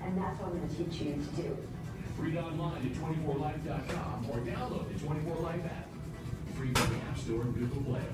And that's what I'm going to teach you to do. Read online at 24life.com or download the 24Life app. Free from the App Store and Google Play.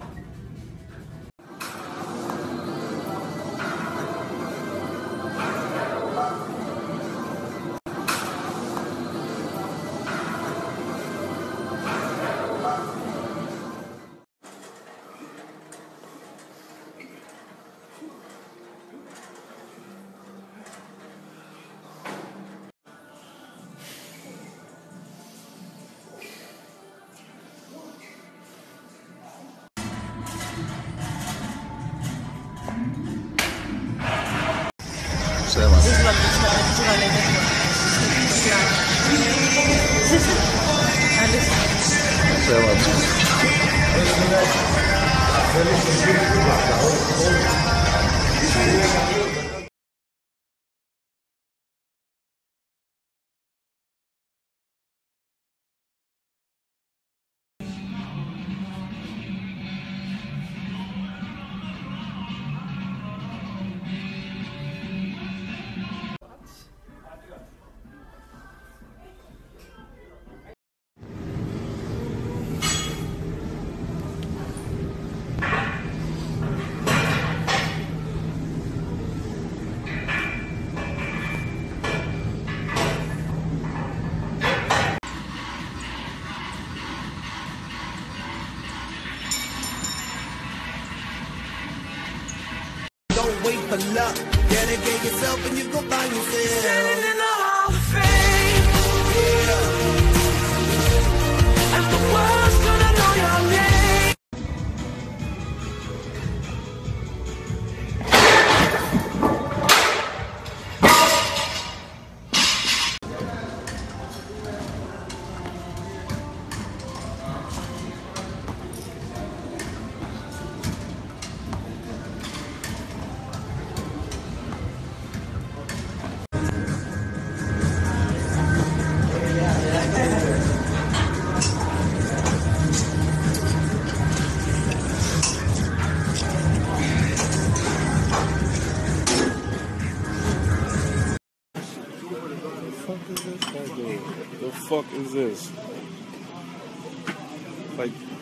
Don't wait for luck. Dedicate yourself and you go find yourself. Standing in the Hall of Fame. Yeah. And the world's gonna know your name. The fuck is this? Like